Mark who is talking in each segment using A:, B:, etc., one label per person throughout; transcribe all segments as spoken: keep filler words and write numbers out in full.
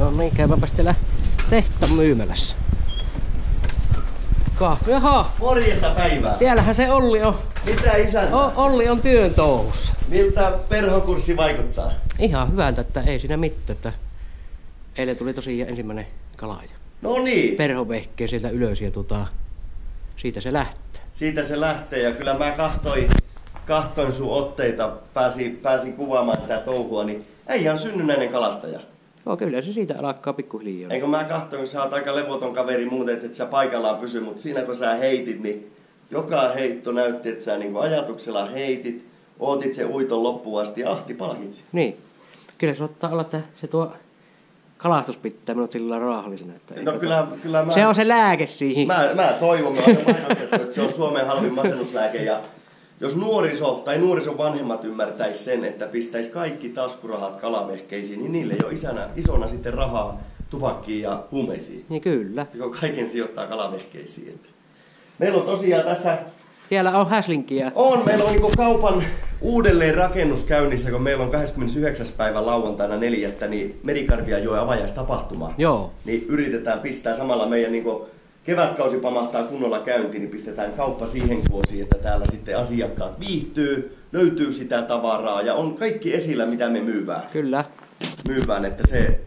A: No niin, käymäpäs teillä tehtaan myymälässä. Kahvi, jaha.
B: Morjesta päivää.
A: Tiellähän se Olli on.
B: Mitä isäntä?
A: O, Olli on työn touhussa.
B: Miltä perhokurssi vaikuttaa?
A: Ihan hyvältä, että ei siinä mitään. Että eilen tuli tosiaan ensimmäinen kalaaja.
B: No niin.
A: Perhovehkeen sieltä ylös ja tota, siitä se lähtee.
B: Siitä se lähtee ja kyllä mä kahtoin, kahtoin sun otteita, pääsin, pääsin kuvaamaan sitä touhua, niin ei ihan synnynnäinen kalastaja.
A: No kyllä se siitä alkaa pikkuhiljaa.
B: Eikö mä kahtoin, kun sä oot aika levoton kaveri muuten, että et sä paikallaan pysy, mutta siinä kun sä heitit, niin joka heitto näytti, että sä niinku ajatuksella heitit, ootit sen uiton loppuun asti ja ahti palkitsi.
A: Niin. Kyllä se ottaa olla, että se tuo kalastus pitää minut sillä raahallisena. Että
B: no kyllä, kyllä mä,
A: se on se lääke siihen.
B: Mä, mä toivon, mä olen mainostettu, että se on Suomen halvin masennuslääke. Ja jos nuoriso tai nuorison vanhemmat ymmärtäisi sen, että pistäisi kaikki taskurahat kalavehkeisiin, niin niille ei ole isänä, isona sitten rahaa tupakkiin ja huumeisiin.
A: Niin kyllä.
B: Kun kaiken sijoittaa kalavehkeisiin. Meillä on tosiaan tässä...
A: Siellä on häslinkiä.
B: On, meillä on niin kaupan uudelleen rakennus käynnissä, kun meillä on kahdeskymmenesyhdeksäs päivä lauantaina neljättä, niin Merikarvianjoen avajaistapahtuma.
A: Joo.
B: Niin yritetään pistää samalla meidän niin kevätkausi pamahtaa kunnolla käyntiin, niin pistetään kauppa siihen kuosiin, että täällä sitten asiakkaat viihtyy, löytyy sitä tavaraa ja on kaikki esillä, mitä me myyvään.
A: Kyllä.
B: Myyvään, että se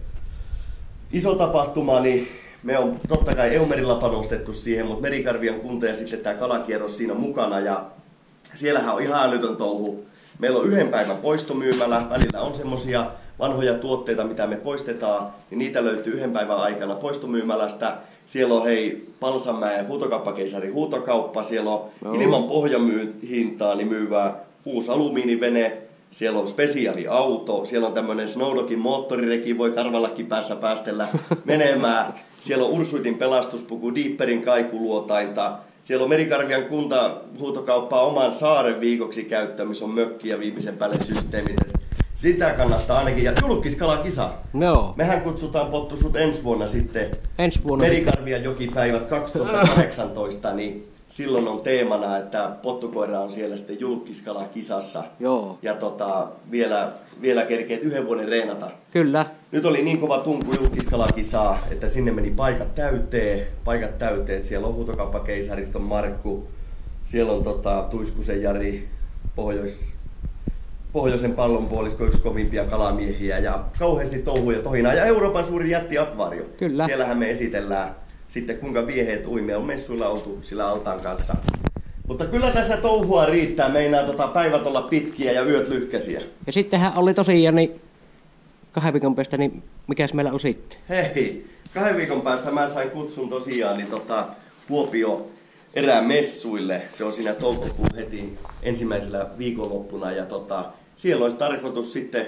B: iso tapahtuma, niin me on totta kai Eumerilla panostettu siihen, mutta Merikarvian kunta ja sitten tämä kalakierros siinä mukana. Ja siellähän on ihan älytön touhu. Meillä on yhden päivän poistomyymälä. Välillä on semmosia vanhoja tuotteita, mitä me poistetaan. Niin niitä löytyy yhden päivän aikana poistomyymälästä. Siellä on hei Palsamäen huutokauppakeisari huutokauppa. Siellä on no. ilman pohjahintaa niin myyvää uusi alumiinivene. Siellä on spesiaaliauto, siellä on tämmönen Snowdogin moottorireki, voi karvallakin päässä päästellä menemään. Siellä on Ursuitin pelastuspuku, Deeperin kaikuluotainta. Siellä on Merikarvian kunta huutokauppaa oman saaren viikoksi käyttää, missä on mökki ja viimeisen päälle systeemit. Sitä kannattaa ainakin. Ja julkiskalakisa.
A: No.
B: Mehän kutsutaan Pottu sut ensi vuonna sitten.
A: Ensi vuonna
B: Merikarvian jokipäivät kaksituhattakahdeksantoista, niin silloin on teemana, että pottukoira on siellä sitten julkiskalakisassa.
A: Joo.
B: Ja tota, vielä, vielä kerkeet yhden vuoden reenata.
A: Kyllä.
B: Nyt oli niin kova tunku julkiskalakisaa, että sinne meni paikat täyteen. Paikat täyteen. Siellä on huutokauppakeisariston Markku. Siellä on tota, Tuiskusen Jari, Pohjois, Pohjoisen pallonpuolisko, yksi kovimpia kalamiehiä. Ja kauheasti touhuja tohinaa. Ja Euroopan suurin jättiakvaario. Kyllä. Siellähän me esitellään sitten kuinka vieheet uimia on messuilla oltu sillä altaan kanssa. Mutta kyllä tässä touhua riittää. Meinaa tota päivät olla pitkiä ja yöt lyhkäisiä.
A: Ja sittenhän oli tosiaan niin kahden viikon päästä, niin mikäs meillä on sitten?
B: Hei, kahden viikon päästä mä sain kutsun tosiaan niin tota, Kuopio erämessuille. Se on siinä toukokuun heti ensimmäisellä viikonloppuna. Ja tota, siellä olisi tarkoitus sitten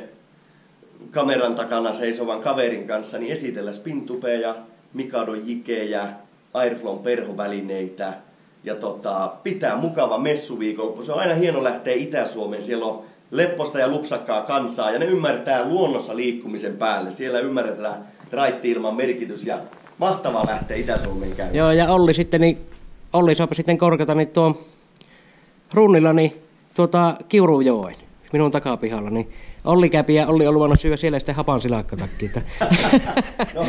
B: kameran takana seisovan kaverin kanssa niin esitellä spintupeja, Mikadon jikejä, Airflown perhovälineitä ja tota, pitää mukava messuviikonloppu. Se on aina hieno lähteä Itä-Suomeen. Siellä on lepposta ja lupsakkaa kansaa ja ne ymmärtää luonnossa liikkumisen päälle. Siellä ymmärretään raitti-ilman merkitys ja mahtavaa lähteä Itä-Suomeen käymään.
A: Joo, ja Olli sitten, niin Olli saapi sitten korkata niin tuon runnilla niin tuota Kiurujoen, minun takapihalla, niin Olli käpi ja Olli on luvannut syödä siellä sitten hapan silakkatakki. No,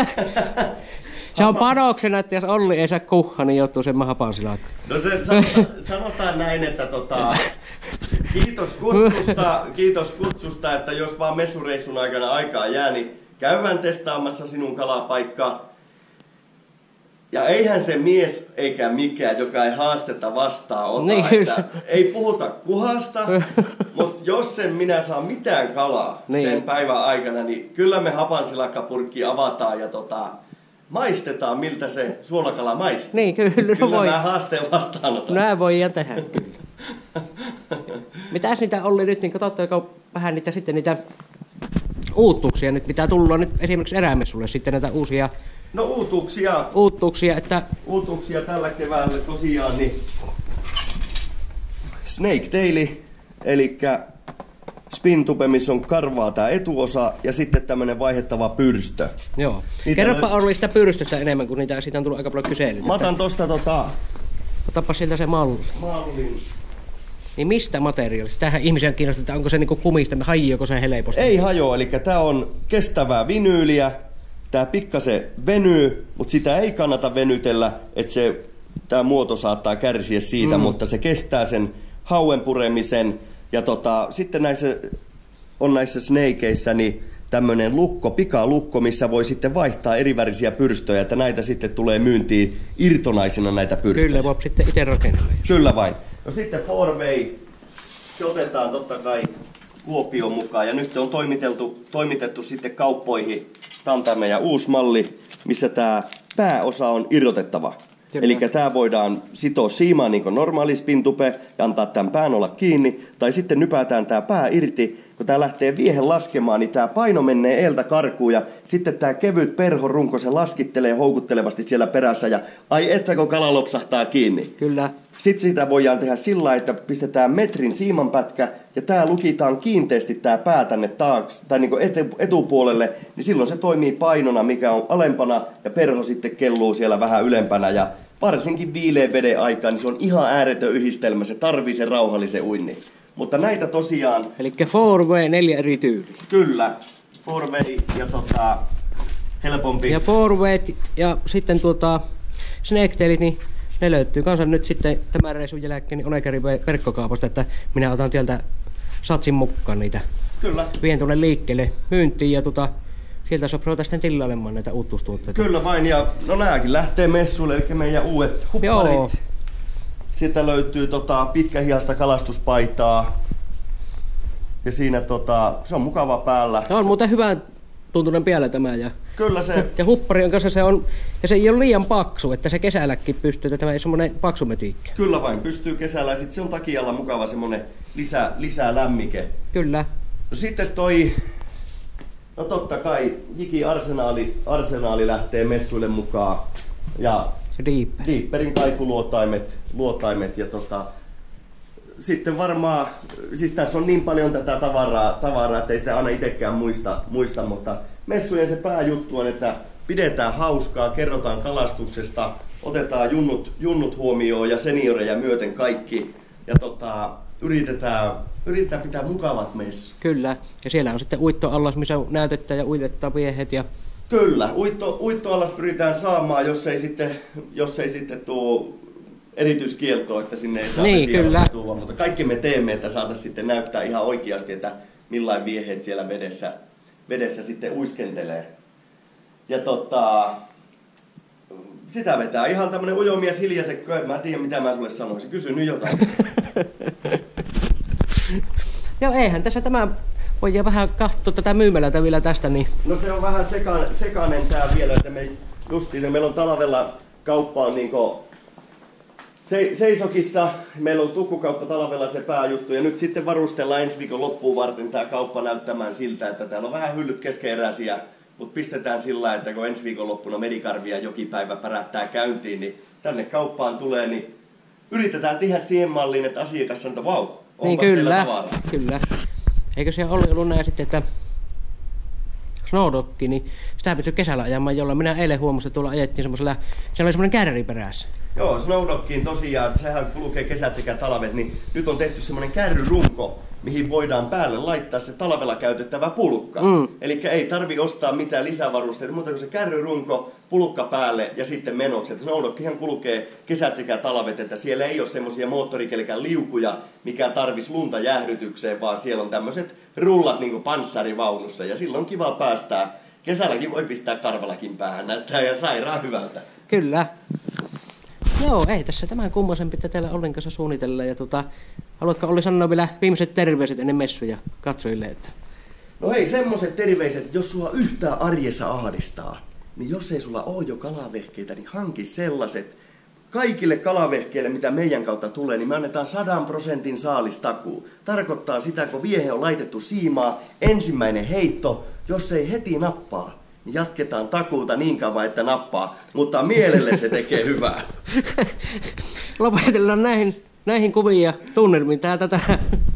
A: se on panoksena, että jos Olli ei saa kuhaa, niin joutuu sen hapan silakka.
B: No se sanotaan, sanotaan näin, että tota, kiitos kutsusta, kiitos kutsusta, että jos vaan messureissun aikana aikaa jää, niin käydään testaamassa sinun kalapaikkaa. Ja eihän se mies eikä mikään, joka ei haastetta vastaan ota, niin. Että ei puhuta kuhasta, mutta jos sen minä saan mitään kalaa niin. sen päivän aikana, niin kyllä me hapansilakkapurkki avataan ja tota, maistetaan, miltä se suolakala maistuu.
A: Niin, kyllä,
B: kyllä
A: voi.
B: mä haasteen vastaanotan.
A: Nää voi tehdä kyllä. Mitäs niitä Olli nyt, niin katsotteko vähän niitä sitten niitä uutuuksia nyt, mitä tullaan nyt esimerkiksi erämessulle sitten näitä uusia.
B: No uutuuksia.
A: Uutuuksia, että...
B: Uutuuksia tällä keväällä tosiaan, niin Snake Taili, eli spintupe, missä on karvaa tää etuosa ja sitten tämmönen vaihettava pyrstö.
A: Joo. Kerropa löyt... Olli sitä pyrstöstä enemmän, kun niitä siitä on tullut aika paljon kyselyä.
B: Mä otan tosta tota...
A: Otapa sieltä se malli.
B: Mallin.
A: Niin mistä materiaalista? Tämähän ihmisiä kiinnostaa, onko se niinku kumista, hajoako se helposti?
B: Ei hajoa, eli tää on kestävää vinyyliä. tää pikkasen venyy, mutta sitä ei kannata venytellä, että se, tää muoto saattaa kärsiä siitä, mm. mutta se kestää sen hauen puremisen. Ja tota, sitten näissä, on näissä snakeissa niin tämmöinen lukko, pikalukko, missä voi sitten vaihtaa erivärisiä pyrstöjä, että näitä sitten tulee myyntiin irtonaisina näitä pyrstöjä.
A: Kyllä, voi sitten itse rakennella.
B: Kyllä vain. No sitten four way, se otetaan totta kai Kuopioon mukaan, ja nyt on toimitettu, toimitettu sitten kauppoihin Tantame ja uusi malli, missä tämä pääosa on irrotettava. Eli tämä voidaan sitoa siimaan niin kuin normaali spintupe ja antaa tämän pään olla kiinni, tai sitten nypätään tämä pää irti. Kun tämä lähtee viehen laskemaan, niin tämä paino menee eeltä karkuun ja sitten tämä kevyt perhorunko, se laskittelee houkuttelevasti siellä perässä ja ai että kun kala lopsahtaa kiinni.
A: Kyllä.
B: Sitten sitä voidaan tehdä sillä lailla, että pistetään metrin siimanpätkä ja tämä lukitaan kiinteästi tämä pää tänne taakse, tai niin kuin etupuolelle, niin silloin se toimii painona, mikä on alempana ja perho sitten kelluu siellä vähän ylempänä ja varsinkin viileän veden aikaan, niin se on ihan ääretön yhdistelmä, se tarvii sen rauhallisen uinnin. Mutta näitä tosiaan...
A: Eli four way, neljä eri tyyliä.
B: Kyllä, four way ja tota, helpompi.
A: Ja four way ja sitten tuota snake-tailit, niin ne löytyy kanssa nyt sitten tämän reisun jälkeen niin Onekarin verkkokaupasta, että minä otan tieltä satsin mukaan niitä.
B: Kyllä.
A: Vien tuonne liikkeelle myyntiin ja tuota, sieltä saa ruveta sitten tillailemaan näitä uutuustuotteita.
B: Kyllä vain, ja no nääkin lähtee messuille, eli meidän uudet hupparit. Joo. Sieltä löytyy tota, pitkähiasta kalastuspaitaa. Ja siinä tota, se on mukava päällä.
A: Tämä on muuten hyvän tuntunen päällä tämä. Ja,
B: kyllä se.
A: Ja huppari kanssa se on, ja se ei ole liian paksu, että se kesälläkin pystyy, että tämä ei semmoinen paksu mötiikkä.
B: Kyllä vain, pystyy kesällä, ja sitten se on takialla mukava semmoinen lisä, lisää lämmike.
A: Kyllä.
B: No sitten toi, no totta kai Jiki Arsenaali, Arsenaali lähtee messuille mukaan. Ja
A: Deeper.
B: Deeperin kaikuluotaimet luotaimet ja tota, sitten varmaan, siis tässä on niin paljon tätä tavaraa, tavaraa että ei sitä aina itsekään muista, muista, mutta messujen se pääjuttu on, että pidetään hauskaa, kerrotaan kalastuksesta, otetaan junnut, junnut huomioon ja senioreja myöten kaikki ja tota, yritetään, yritetään pitää mukavat messut.
A: Kyllä, ja siellä on sitten uittoallas, missä näytetään ja uitetaan viehet ja
B: kyllä, uitto, uittoallas pyritään saamaan, jos ei sitten, jos ei sitten tuo erityiskieltoa, että sinne ei saa
A: niin, kyllä.
B: tuua, mutta kaikki me teemme, että saataisiin sitten näyttää ihan oikeasti, että millain vieheet siellä vedessä, vedessä sitten uiskentelee. Ja tota, sitä vetää ihan tämmönen ujomies hiljaisekkö, mä en tiedä mitä mä sulle sanoisin, kysy nyt jotain.
A: Joo, eihän tässä tämä voi vähän katsoa tätä myymälältä vielä tästä. Niin.
B: No se on vähän sekainen, sekainen tää vielä, että me justiin, meillä on talvella kauppaan niinku se, seisokissa, meillä on tukkukauppa talvella se pääjuttu ja nyt sitten varustellaan ensi viikon loppuun varten tää kauppa näyttämään siltä, että täällä on vähän hyllyt keskeeräisiä, mutta pistetään sillä, että kun ensi viikon loppuna Merikarvia jokipäivä pärähtää käyntiin, niin tänne kauppaan tulee, niin yritetään tehdä siihen malliin, että asiakas sanoo, että vau, wow, onpas niin,
A: kyllä,
B: teillä tavaraa.
A: Kyllä. Eikö siellä ollut, ollut näin sitten, että Snowdogki, niin sitä pystyy kesällä ajamaan, jolla minä eilen huomasin, että tuolla ajettiin semmoisella, siellä oli semmoinen kärri perässä. Joo,
B: Snowdogkiin tosiaan, sehän kulkee kesät sekä talvet, niin nyt on tehty semmoinen kärryrunko, mihin voidaan päälle laittaa se talvella käytettävä pulukka. Mm. Eli ei tarvi ostaa mitään lisävarusteita, mutta kun se kärryrunko, pulukka päälle ja sitten menokset. Snowdogkihan kulkee kesät sekä talvet, että siellä ei ole semmoisia moottorikelkän liukuja, mikä tarvisi lunta jäähdytykseen, vaan siellä on tämmöiset rullat niin kuin panssarivaunussa ja silloin kiva päästää. Kesälläkin voi pistää karvalakin päähän, näyttää ja sairaan hyvältä.
A: Kyllä. Joo, ei tässä tämän kummoisen pitää täällä Ollin kanssa suunnitella. Ja tota, haluatko Olli sanoa vielä viimeiset terveiset ennen messuja katsojille? Että...
B: No hei, semmoiset terveiset, jos sua yhtään arjessa ahdistaa, niin jos ei sulla ole jo kalavehkeitä, niin hanki sellaiset. Kaikille kalavehkeille, mitä meidän kautta tulee, niin me annetaan sadan prosentin saalistakuu. Tarkoittaa sitä, kun viehe on laitettu siimaa, ensimmäinen heitto, jos ei heti nappaa, niin jatketaan takuuta niin kauan, että nappaa. Mutta mielelle se tekee hyvää.
A: Lopetellaan näihin, näihin kuviin ja tunnelmiin täältä tähän.